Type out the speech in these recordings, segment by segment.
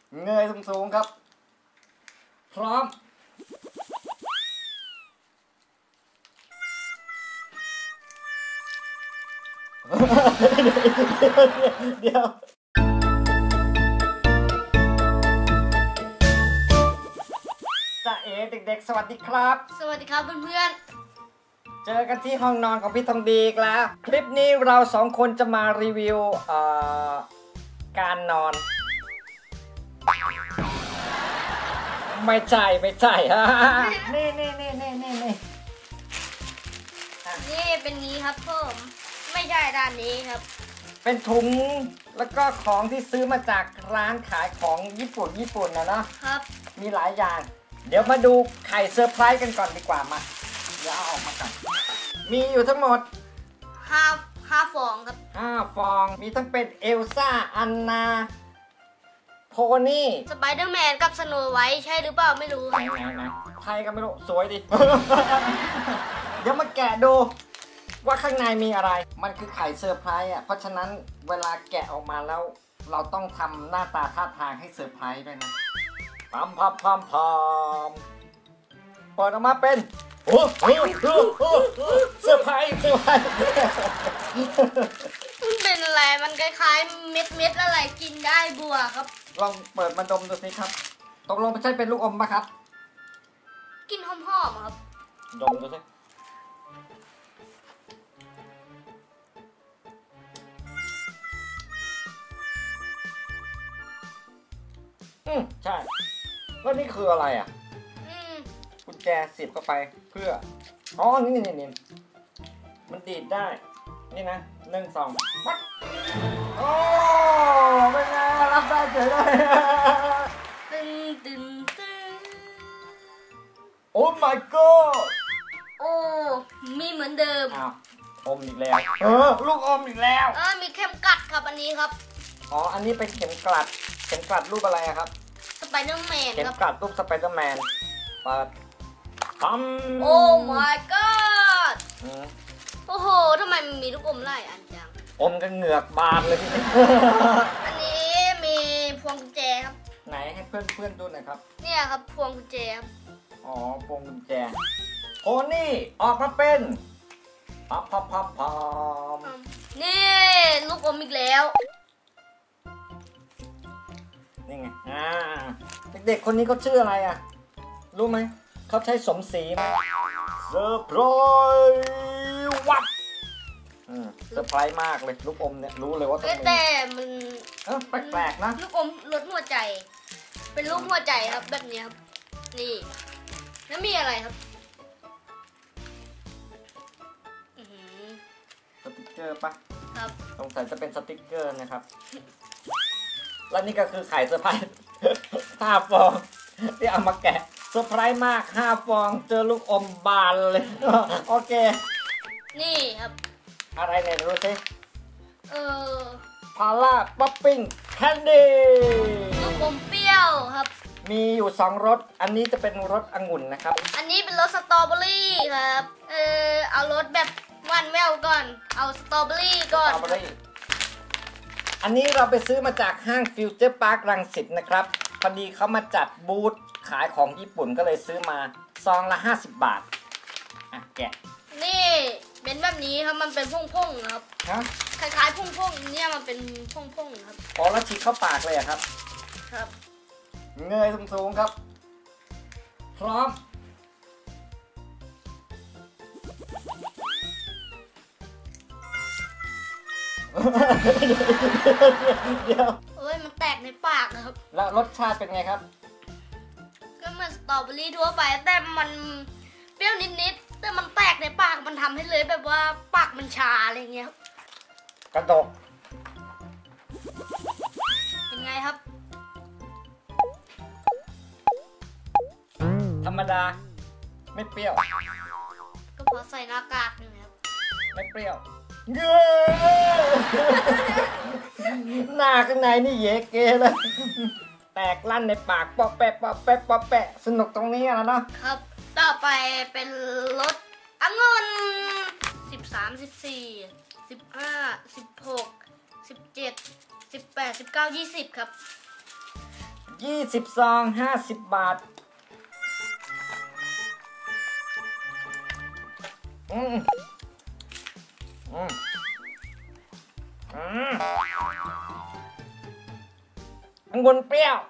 เงยสูงๆครับพร้อมเดี๋ยวจ้าเอ๋เด็กๆสวัสดีครับสวัสดีครับเพื่อนเจอกันที่ห้องนอนของพี่ทองดีอีกแล้วคลิปนี้เราสองคนจะมารีวิวการนอนไม่ใช่ฮะนี่นี่เป็นนี้ครับผมไม่ใช่ด้านนี้ครับเป็นถุงแล้วก็ของที่ซื้อมาจากร้านขายของญี่ปุ่นนะเนาะครับมีหลายอย่างเดี๋ยวมาดูไข่เซอร์ไพรส์กันก่อนดีกว่ามาเดี๋ยวเอาออกมากันมีอยู่ทั้งหมดห้าฟองครับ 5 ฟองมีทั้งเป็นเอลซ่าอันนาโพนี่สไปเดอร์แมนกับสโนไวท์ใช่หรือเปล่าไม่รู้ไหนไทยก็ไม่รู้สวยดิ เดี๋ยวมาแกะดูว่าข้างในมีอะไรมันคือไข่เซอร์ไพรส์อ่ะเพราะฉะนั้นเวลาแกะออกมาแล้วเราต้องทำหน้าตาท่าทางให้เซอร์ไพรส์ด้วยนะพามเปิดออกมาเป็นโอ้เซอร์ไพรส์มันเป็นอะไรมันคล้ายๆเม็ดอะไรกินได้บัวครับลองเปิดมาดมดูสิครับตกลงไม่ใช่เป็นลูกอมปะครับกินหอมๆครับดมดูสิใช่แล้วนี่คืออะไรอ่ะกุญแจเสียบเข้าไปเพื่ออ๋อนี่มันดีดได้นี่นะ1 2วัดโอ้เป็นไงรับได้เฉยเลยตึงโอ้ my god โอ้มีเหมือนเดิมอ้าวอมอีกแล้วลูกอมอีกแล้วมีเข็มกัดครับอันนี้ครับอ๋ออันนี้เป็นเข็มกลัดรูปอะไรครับสไปเดอร์แมนเข็มกลัดรูปสไปเดอร์แมนเปิดโอ้ my god โอ้โหทำไมมันมีลูกอมไล่อันจังอมกันเหงือกบานเลยทีนี้อันนี้มีพวงกุญแจครับไหนให้เพื่อนดูหน่อยครับเนี่ยครับพวงกุญแจครับอ๋อพวงกุญแจโพนี่ออกมาเป็นพอมนี่ลูกอมอีกแล้วนี่ไงเด็กๆคนนี้เขาชื่ออะไรอ่ะรู้ไหมเขาใช้สมศรีไหมเซอร์ไพรส์วัดเซอร์ไพรส์มากเลยลูกอมเนี่ยรู้เลยว่าต้องมีแต่มันแปลกๆนะลูกอมรสหัวใจเป็นรูปหัวใจครับแบบนี้ครับนี่แล้วมีอะไรครับสติ๊กเกอร์ปะครับสงสัยจะเป็นสติ๊กเกอร์นะครับแล้วนี่ก็คือไข่เซอร์ไพรส์5 ฟองที่เอามาแกะเซอร์ไพรส์มาก5 ฟองเจอลูกอมบานเลยโอเคนี่ครับอะไรเนี่ยรู้สิพาร่าป๊อปปิ้งแคนดี้ลูกอมเปรี้ยวครับมีอยู่2 รสอันนี้จะเป็นรสองุ่นนะครับอันนี้เป็นรสสตรอเบอรี่ครับเอารสแบบหวานแววก่อนเอาสตรอเบอรี่ก่อนอันนี้เราไปซื้อมาจากห้างฟิวเจอร์พาร์ครังสิตนะครับพอดีเขามาจัดบูธขายของญี่ปุ่นก็เลยซื้อมาซองละ50 บาทแกะนี่เป็นแบบนี้ครับมันเป็นพ่งๆครับคล้ายๆพ่งๆเนี่ยมันเป็นพ่งๆครับอ๋อแล้วฉีดเข้าปากเลยครับครับเงยสูงๆครับพร้อมเดี๋ยวมันแตกในปากครับแล้วรสชาติเป็นไงครับก็เหมือนสตรอเบอรี่ทั่วไปแต่มันเปรี้ยวนิดๆแต่มันแตกในปากมันทำให้เลยแบบว่าปากมันชาอะไรเงี้ยกระดกเป็นไงครับธรรมดาไม่เปรี้ยวก็พอใส่หน้ากากนี่ครับไม่เปรี้ยวหน้าข้างในนี่เยเกเลยแตกลั่นในปากปอแปะสนุกตรงนี้แล้วเนาะครับต่อไปเป็นรสองุ่น13 14 15 16 17 18 19 20ครับ 20 ซอง 50 บาทอืมอืมอืมองุ่นเปรี้ยว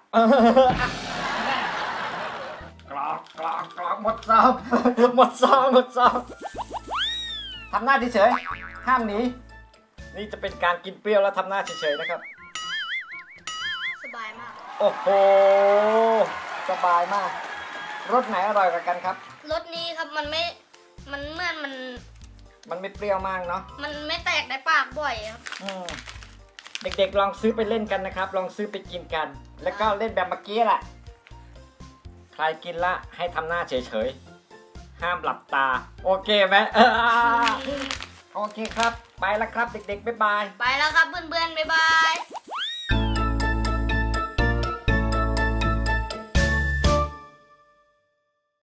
กรอกกรอกกรอกหมดซองหมดซองหมดซองทำหน้าเฉยๆห้ามหนีนี่จะเป็นการกินเปรี้ยวแล้วทำหน้าเฉยๆนะครับสบายมากโอ้โหสบายมากรสไหนอร่อยกว่ากันครับรสนี้ครับมันไม่มันเหมือนมันไม่เปรี้ยวมากเนาะมันไม่แตกในปากบ่อยครับเด็กๆลองซื้อไปเล่นกันนะครับลองซื้อไปกินกัน แล้วก็เล่นแบบเมื่อกี้แหละใครกินละให้ทำหน้าเฉยๆห้ามหลับตาโอเคไหมโอเคครับไปแล้วครับเด็กๆบ๊ายบายไปแล้วครับเพื่อนๆบ๊ายบาย